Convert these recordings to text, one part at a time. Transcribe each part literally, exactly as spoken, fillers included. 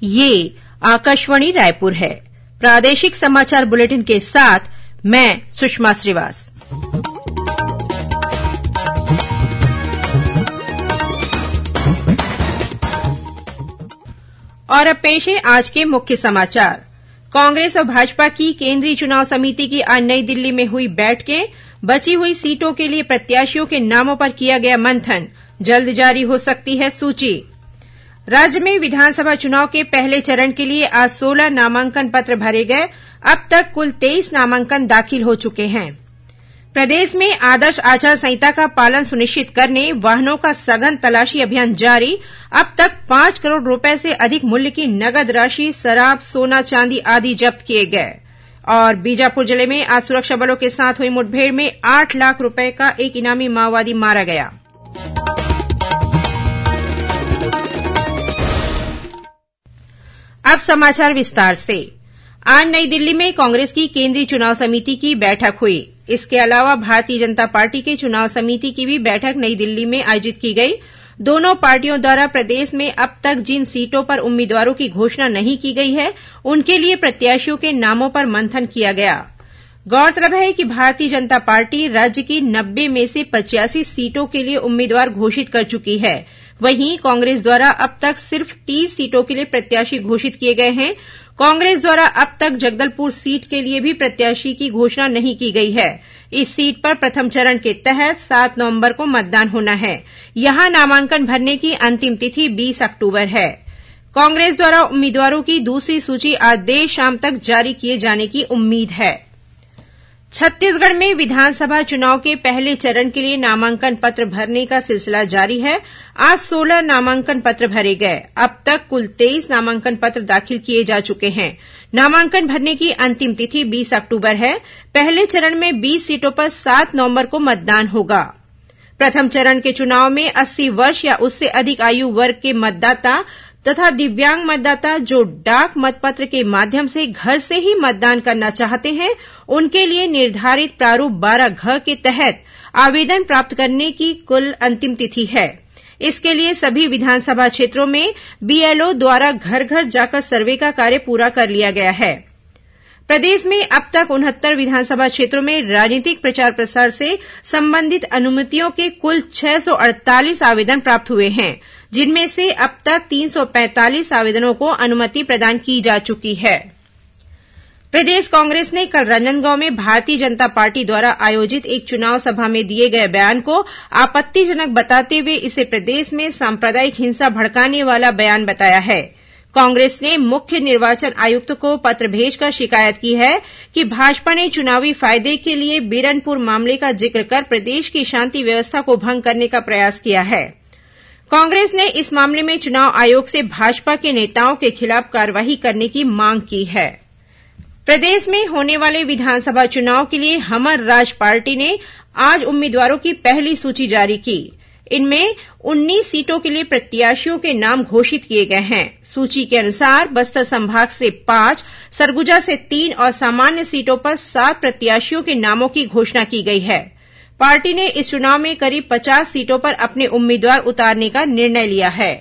ये आकाशवाणी रायपुर है। प्रादेशिक समाचार बुलेटिन के साथ मैं सुषमा श्रीवास। और अब पेश है आज के मुख्य समाचार। कांग्रेस और भाजपा की केंद्रीय चुनाव समिति की आज नई दिल्ली में हुई बैठकें। बची हुई सीटों के लिए प्रत्याशियों के नामों पर किया गया मंथन। जल्द जारी हो सकती है सूची। राज्य में विधानसभा चुनाव के पहले चरण के लिए आज सोलह नामांकन पत्र भरे गए। अब तक कुल तेईस नामांकन दाखिल हो चुके हैं। प्रदेश में आदर्श आचार संहिता का पालन सुनिश्चित करने वाहनों का सघन तलाशी अभियान जारी। अब तक पांच करोड़ रुपए से अधिक मूल्य की नगद राशि, शराब, सोना, चांदी आदि जब्त किए गए। और बीजापुर जिले में आज सुरक्षा बलों के साथ हुई मुठभेड़ में आठ लाख रुपए का एक इनामी माओवादी मारा गया। अब समाचार विस्तार से। आज नई दिल्ली में कांग्रेस की केंद्रीय चुनाव समिति की बैठक हुई। इसके अलावा भारतीय जनता पार्टी के चुनाव समिति की भी बैठक नई दिल्ली में आयोजित की गई। दोनों पार्टियों द्वारा प्रदेश में अब तक जिन सीटों पर उम्मीदवारों की घोषणा नहीं की गई है, उनके लिए प्रत्याशियों के नामों पर मंथन किया गया। गौरतलब है कि भारतीय जनता पार्टी राज्य की नब्बे में से पचासी सीटों के लिए उम्मीदवार घोषित कर चुकी है। वहीं कांग्रेस द्वारा अब तक सिर्फ तीस सीटों के लिए प्रत्याशी घोषित किए गए हैं। कांग्रेस द्वारा अब तक जगदलपुर सीट के लिए भी प्रत्याशी की घोषणा नहीं की गई है। इस सीट पर प्रथम चरण के तहत सात नवंबर को मतदान होना है। यहां नामांकन भरने की अंतिम तिथि बीस अक्टूबर है। कांग्रेस द्वारा उम्मीदवारों की दूसरी सूची आज देर शाम तक जारी किए जाने की उम्मीद है। छत्तीसगढ़ में विधानसभा चुनाव के पहले चरण के लिए नामांकन पत्र भरने का सिलसिला जारी है। आज सोलह नामांकन पत्र भरे गए। अब तक कुल तेईस नामांकन पत्र दाखिल किए जा चुके हैं। नामांकन भरने की अंतिम तिथि बीस अक्टूबर है। पहले चरण में बीस सीटों पर सात नवंबर को मतदान होगा। प्रथम चरण के चुनाव में अस्सी वर्ष या उससे अधिक आयु वर्ग के मतदाता तथा दिव्यांग मतदाता जो डाक मतपत्र के माध्यम से घर से ही मतदान करना चाहते हैं, उनके लिए निर्धारित प्रारूप बारह घ के तहत आवेदन प्राप्त करने की कुल अंतिम तिथि है। इसके लिए सभी विधानसभा क्षेत्रों में बीएलओ द्वारा घर घर जाकर सर्वे का कार्य पूरा कर लिया गया है। प्रदेश में अब तक उनहत्तर विधानसभा क्षेत्रों में राजनीतिक प्रचार प्रसार से संबंधित अनुमतियों के कुल छह सौ अड़तालीस आवेदन प्राप्त हुए हैं, जिनमें से अब तक तीन सौ पैंतालीस आवेदनों को अनुमति प्रदान की जा चुकी है। प्रदेश कांग्रेस ने कल राजनांदगांव में भारतीय जनता पार्टी द्वारा आयोजित एक चुनाव सभा में दिए गए बयान को आपत्तिजनक बताते हुए इसे प्रदेश में सांप्रदायिक हिंसा भड़काने वाला बयान बताया है। कांग्रेस ने मुख्य निर्वाचन आयुक्त को पत्र भेजकर शिकायत की है कि भाजपा ने चुनावी फायदे के लिए बीरनपुर मामले का जिक्र कर प्रदेश की शांति व्यवस्था को भंग करने का प्रयास किया है। कांग्रेस ने इस मामले में चुनाव आयोग से भाजपा के नेताओं के खिलाफ कार्रवाई करने की मांग की है। प्रदेश में होने वाले विधानसभा चुनाव के लिए हमर राज पार्टी ने आज उम्मीदवारों की पहली सूची जारी की। इनमें उन्नीस सीटों के लिए प्रत्याशियों के नाम घोषित किए गए हैं। सूची के अनुसार बस्तर संभाग से पांच, सरगुजा से तीन और सामान्य सीटों पर सात प्रत्याशियों के नामों की घोषणा की गई है। पार्टी ने इस चुनाव में करीब पचास सीटों पर अपने उम्मीदवार उतारने का निर्णय लिया है।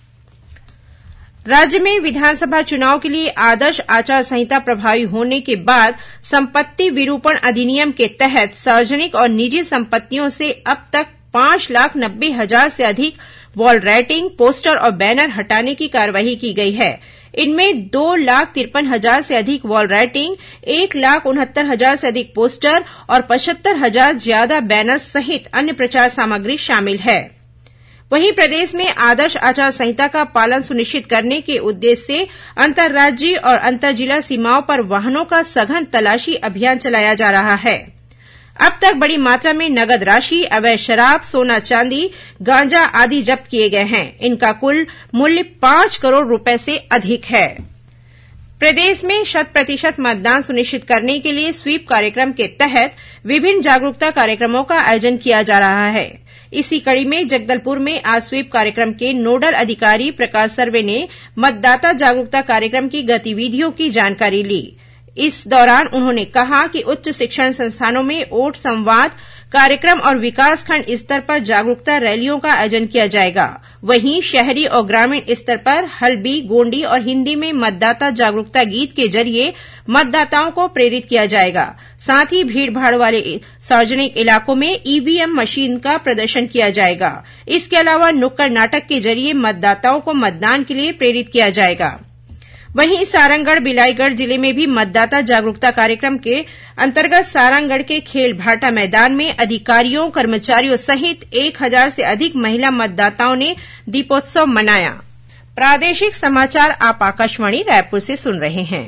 राज्य में विधानसभा चुनाव के लिए आदर्श आचार संहिता प्रभावी होने के बाद संपत्ति विरूपण अधिनियम के तहत सार्वजनिक और निजी संपत्तियों से अब तक पांच लाख नब्बे हजार से अधिक वॉल राइटिंग, पोस्टर और बैनर हटाने की कार्यवाही की गई है। इनमें दो लाख तिरपन हजार से अधिक वॉल राइटिंग, एक लाख उनहत्तर हजार से अधिक पोस्टर और पचहत्तर हजार ज्यादा बैनर सहित अन्य प्रचार सामग्री शामिल है। वहीं प्रदेश में आदर्श आचार संहिता का पालन सुनिश्चित करने के उद्देश्य से अंतर्राज्यीय और अंतर्जिला सीमाओं पर वाहनों का सघन तलाशी अभियान चलाया जा रहा है। अब तक बड़ी मात्रा में नगद राशि, अवैध शराब, सोना चांदी, गांजा आदि जब्त किए गए हैं। इनका कुल मूल्य पांच करोड़ रुपए से अधिक है। प्रदेश में शत प्रतिशत मतदान सुनिश्चित करने के लिए स्वीप कार्यक्रम के तहत विभिन्न जागरूकता कार्यक्रमों का आयोजन किया जा रहा है। इसी कड़ी में जगदलपुर में आज स्वीप कार्यक्रम के नोडल अधिकारी प्रकाश सर्वे ने मतदाता जागरूकता कार्यक्रम की गतिविधियों की जानकारी ली। इस दौरान उन्होंने कहा कि उच्च शिक्षण संस्थानों में ओट संवाद कार्यक्रम और विकासखंड स्तर पर जागरूकता रैलियों का आयोजन किया जाएगा। वहीं शहरी और ग्रामीण स्तर पर हल्बी, गोंडी और हिन्दी में मतदाता जागरूकता गीत के जरिए मतदाताओं को प्रेरित किया जाएगा। साथ ही भीड़भाड़ वाले सार्वजनिक इलाकों में ईवीएम मशीन का प्रदर्शन किया जाएगा। इसके अलावा नुक्कड़ नाटक के जरिए मतदाताओं को मतदान के लिए प्रेरित किया जाएगा। वहीं सारंगढ़ बिलाईगढ़ जिले में भी मतदाता जागरूकता कार्यक्रम के अंतर्गत सारंगढ़ के खेल भाटा मैदान में अधिकारियों कर्मचारियों सहित एक हजार से अधिक महिला मतदाताओं ने दीपोत्सव मनाया। प्रादेशिक समाचार आप आकाशवाणी रायपुर से सुन रहे हैं।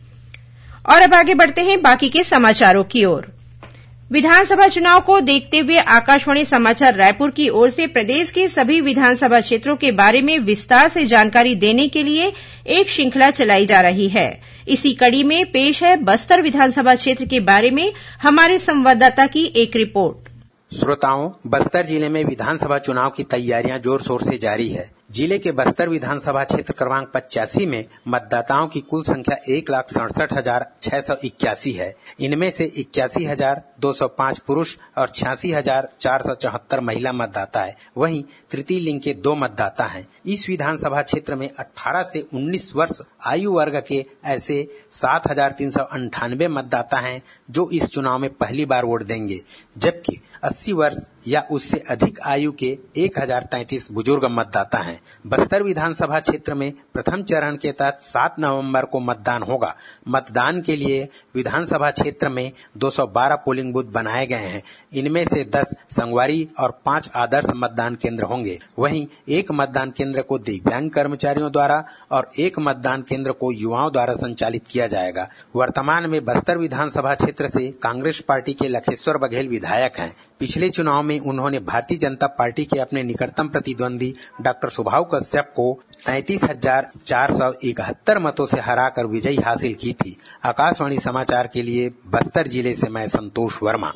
और अब आगे बढ़ते हैं बाकी के समाचारों की ओर। विधानसभा चुनाव को देखते हुए आकाशवाणी समाचार रायपुर की ओर से प्रदेश के सभी विधानसभा क्षेत्रों के बारे में विस्तार से जानकारी देने के लिए एक श्रृंखला चलाई जा रही है। इसी कड़ी में पेश है बस्तर विधानसभा क्षेत्र के बारे में हमारे संवाददाता की एक रिपोर्ट। श्रोताओं, बस्तर जिले में विधानसभा चुनाव की तैयारियां जोर शोर से जारी है। जिले के बस्तर विधानसभा क्षेत्र क्रमांक पचासी में मतदाताओं की कुल संख्या एक लाख सड़सठ हजार छह सौ इक्यासी है। इनमें से इक्यासी हजार दो सौ पाँच पुरुष और छियासी हजार चार सौ चौहत्तर महिला मतदाता है। वहीं तृतीय लिंग के दो मतदाता हैं। इस विधानसभा क्षेत्र में अठारह से उन्नीस वर्ष आयु वर्ग के ऐसे सात हजार तीन सौ अंठानवे मतदाता हैं जो इस चुनाव में पहली बार वोट देंगे, जबकि अस्सी वर्ष या उससे अधिक आयु के एक हजार तैंतीस बुजुर्ग मतदाता हैं। बस्तर विधानसभा क्षेत्र में प्रथम चरण के तहत सात नवंबर को मतदान होगा। मतदान के लिए विधानसभा क्षेत्र में दो सौ बारह पोलिंग बूथ बनाए गए हैं। इनमें से दस संगवारी और पाँच आदर्श मतदान केंद्र होंगे। वहीं एक मतदान केंद्र को दिव्यांग कर्मचारियों द्वारा और एक मतदान केंद्र को युवाओं द्वारा संचालित किया जाएगा। वर्तमान में बस्तर विधानसभा क्षेत्र से कांग्रेस पार्टी के लखेश्वर बघेल विधायक हैं। पिछले चुनाव में उन्होंने भारतीय जनता पार्टी के अपने निकटतम प्रतिद्वंदी डॉक्टर सुभाष कश्यप को तैंतीस हजार चार सौ इकहत्तर मतों से हराकर विजयी हासिल की थी। आकाशवाणी समाचार के लिए बस्तर जिले से मैं संतोष वर्मा।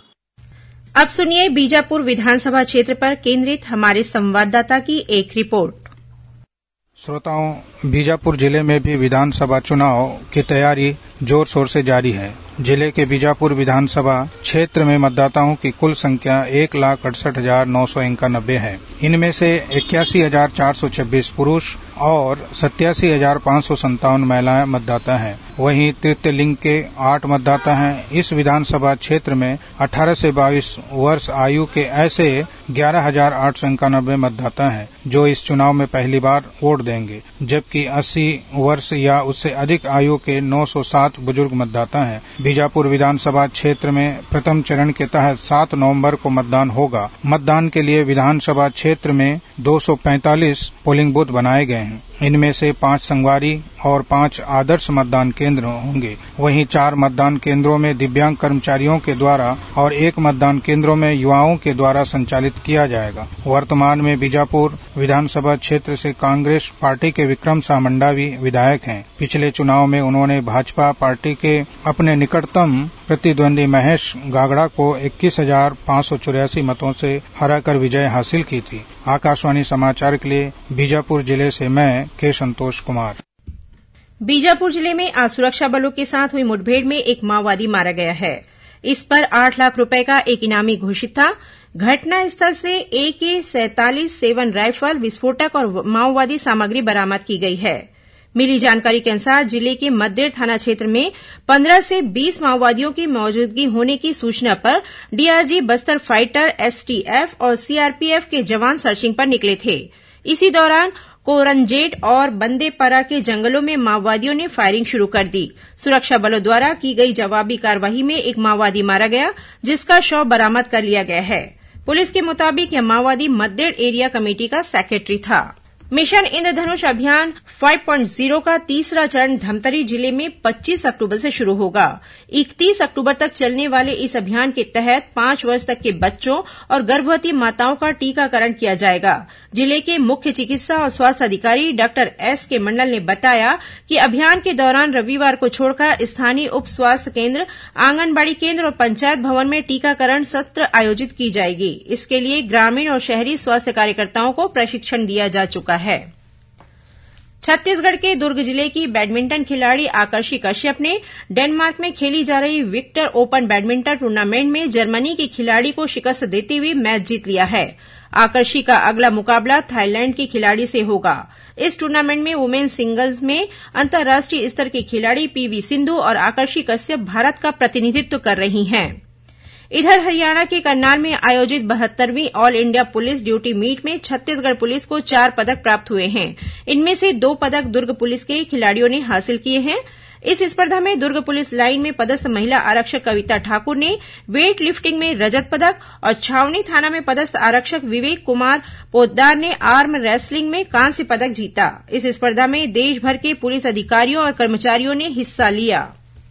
अब सुनिए बीजापुर विधानसभा क्षेत्र पर केंद्रित हमारे संवाददाता की एक रिपोर्ट। श्रोताओं, बीजापुर जिले में भी विधानसभा चुनाव की तैयारी जोर शोर से जारी है। जिले के बीजापुर विधानसभा क्षेत्र में मतदाताओं की कुल संख्या एक लाख अड़सठ हजार नौ सौ इक्यानबे है। इनमें से इक्यासी हजार चार सौ छब्बीस पुरुष और सत्यासी हजार पाँच सौ संतावन महिलाएं मतदाता हैं। वहीं तृतीय लिंग के आठ मतदाता हैं। इस विधानसभा क्षेत्र में अठारह से बाईस वर्ष आयु के ऐसे ग्यारह हजार आठ सौ इक्यानबे मतदाता हैं जो इस चुनाव में पहली बार वोट देंगे, जबकि अस्सी वर्ष या उससे अधिक आयु के नौ सौ सात बुजुर्ग मतदाता हैं। बीजापुर विधानसभा क्षेत्र में प्रथम चरण के तहत सात नवंबर को मतदान होगा। मतदान के लिए विधानसभा क्षेत्र में दो सौ पैंतालीस पोलिंग बूथ बनाए गए हैं। इनमें से पांच संगवारी और पांच आदर्श मतदान केंद्र होंगे। वहीं चार मतदान केंद्रों में दिव्यांग कर्मचारियों के द्वारा और एक मतदान केंद्रों में युवाओं के द्वारा संचालित किया जाएगा। वर्तमान में बीजापुर विधानसभा क्षेत्र से कांग्रेस पार्टी के विक्रम शाह मंडावी विधायक हैं। पिछले चुनाव में उन्होंने भाजपा पार्टी के अपने निकटतम प्रतिद्वंदी महेश गागड़ा को इक्कीस हजार पाँच सौ चौरासी मतों से हराकर विजय हासिल की थी। आकाशवाणी समाचार के लिए बीजापुर जिले से मैं के संतोष कुमार। बीजापुर जिले में आज सुरक्षा बलों के साथ हुई मुठभेड़ में एक माओवादी मारा गया है। इस पर आठ लाख रुपए का एक इनामी घोषित था। घटनास्थल से एके सैंतालीस सेवन राइफल, विस्फोटक और माओवादी सामग्री बरामद की गई है। मिली जानकारी के अनुसार जिले के मद्देड़ थाना क्षेत्र में पंद्रह से बीस माओवादियों की मौजूदगी होने की सूचना पर डीआरजी बस्तर फाइटर, एसटीएफ और सीआरपीएफ के जवान सर्चिंग पर निकले थे। इसी दौरान कोरंजेट और बंदेपरा के जंगलों में माओवादियों ने फायरिंग शुरू कर दी। सुरक्षा बलों द्वारा की गई जवाबी कार्रवाई में एक माओवादी मारा गया, जिसका शव बरामद कर लिया गया है। पुलिस के मुताबिक यह माओवादी मद्देड़ एरिया कमेटी का सेक्रेटरी था। मिशन इंद्रधनुष अभियान पाँच पॉइंट शून्य का तीसरा चरण धमतरी जिले में पच्चीस अक्टूबर से शुरू होगा। इकतीस अक्टूबर तक चलने वाले इस अभियान के तहत पांच वर्ष तक के बच्चों और गर्भवती माताओं का टीकाकरण किया जाएगा। जिले के मुख्य चिकित्सा और स्वास्थ्य अधिकारी डॉक्टर एस के मंडल ने बताया कि अभियान के दौरान रविवार को छोड़कर स्थानीय उप स्वास्थ्य केंद्र, आंगनबाड़ी केंद्र और पंचायत भवन में टीकाकरण सत्र आयोजित की जाएगी। इसके लिए ग्रामीण और शहरी स्वास्थ्य कार्यकर्ताओं को प्रशिक्षण दिया जा चुका है। छत्तीसगढ़ के दुर्ग जिले की बैडमिंटन खिलाड़ी आकर्षि कश्यप ने डेनमार्क में खेली जा रही विक्टर ओपन बैडमिंटन टूर्नामेंट में जर्मनी की खिलाड़ी को शिकस्त देते हुए मैच जीत लिया है। आकर्षि का अगला मुकाबला थाईलैंड की खिलाड़ी से होगा। इस टूर्नामेंट में वुमेन्स सिंगल्स में अंतर्राष्ट्रीय स्तर की खिलाड़ी पीवी सिंधु और आकर्षि कश्यप भारत का प्रतिनिधित्व कर रही हैं। इधर हरियाणा के करनाल में आयोजित बहत्तरवीं all India police duty meet में छत्तीसगढ़ पुलिस को चार पदक प्राप्त हुए हैं। इनमें से दो पदक दुर्ग पुलिस के खिलाड़ियों ने हासिल किए हैं। इस स्पर्धा में दुर्ग पुलिस लाइन में पदस्थ महिला आरक्षक कविता ठाकुर ने वेट लिफ्टिंग में रजत पदक और छावनी थाना में पदस्थ आरक्षक विवेक कुमार पोद्दार ने आर्म रेसलिंग में कांस्य पदक जीता। इस स्पर्धा में देश भर के पुलिस अधिकारियों और कर्मचारियों ने हिस्सा लिया।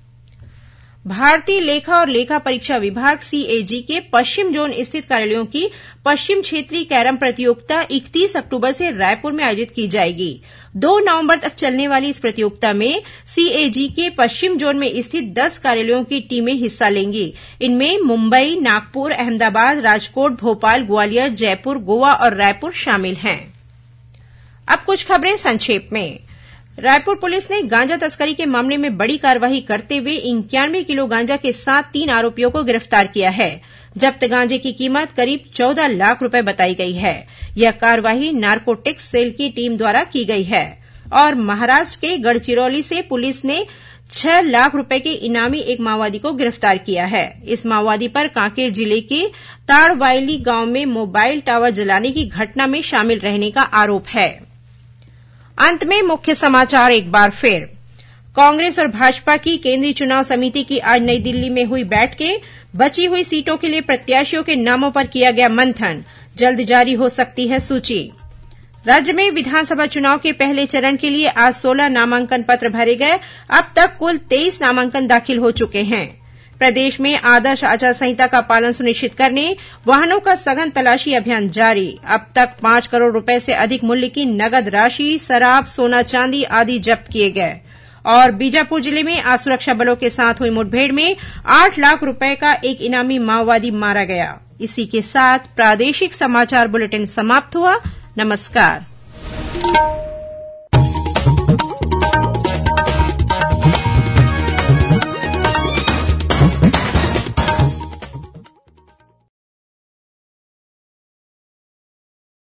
भारतीय लेखा और लेखा परीक्षा विभाग सीएजी के पश्चिम जोन स्थित कार्यालयों की पश्चिम क्षेत्रीय कैरम प्रतियोगिता इकतीस अक्टूबर से रायपुर में आयोजित की जाएगी। दो नवंबर तक चलने वाली इस प्रतियोगिता में सीएजी के पश्चिम जोन में स्थित दस कार्यालयों की टीमें हिस्सा लेंगी। इनमें मुंबई, नागपुर, अहमदाबाद, राजकोट, भोपाल, ग्वालियर, जयपुर, गोवा और रायपुर शामिल हैं। अब कुछ खबरें संक्षेप में। रायपुर पुलिस ने गांजा तस्करी के मामले में बड़ी कार्रवाई करते हुए इक्यानवे किलो गांजा के साथ तीन आरोपियों को गिरफ्तार किया है। जब्त गांजे की कीमत करीब चौदह लाख रुपए बताई गई है। यह कार्रवाई नार्कोटिक्स सेल की टीम द्वारा की गई है। और महाराष्ट्र के गढ़चिरौली से पुलिस ने छह लाख रुपए के इनामी एक माओवादी को गिरफ्तार किया है। इस माओवादी पर कांकेर जिले के ताड़वायली गांव में मोबाइल टावर जलाने की घटना में शामिल रहने का आरोप है। अंत में मुख्य समाचार एक बार फिर। कांग्रेस और भाजपा की केंद्रीय चुनाव समिति की आज नई दिल्ली में हुई बैठकें। बची हुई सीटों के लिए प्रत्याशियों के नामों पर किया गया मंथन। जल्द जारी हो सकती है सूची। राज्य में विधानसभा चुनाव के पहले चरण के लिए आज सोलह नामांकन पत्र भरे गए। अब तक कुल तेईस नामांकन दाखिल हो चुके हैं। प्रदेश में आदर्श आचार संहिता का पालन सुनिश्चित करने वाहनों का सघन तलाशी अभियान जारी। अब तक पांच करोड़ रुपए से अधिक मूल्य की नगद राशि, शराब, सोना चांदी आदि जब्त किए गए। और बीजापुर जिले में आज सुरक्षा बलों के साथ हुई मुठभेड़ में आठ लाख रुपए का एक इनामी माओवादी मारा गया। इसी के साथ प्रादेशिक समाचार बुलेटिन समाप्त हुआ। नमस्कार।